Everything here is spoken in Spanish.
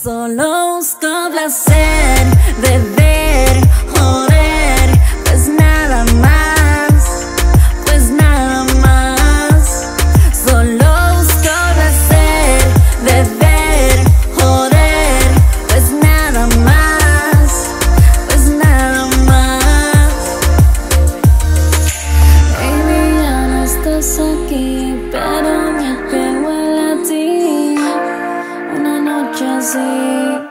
Solo busco placer, beber, joder, pues nada más, pues nada más. Solo busco placer, beber, joder, pues nada más, pues nada más. Baby, ya no estás aquí, pero mi piel huele a ti. Una noche así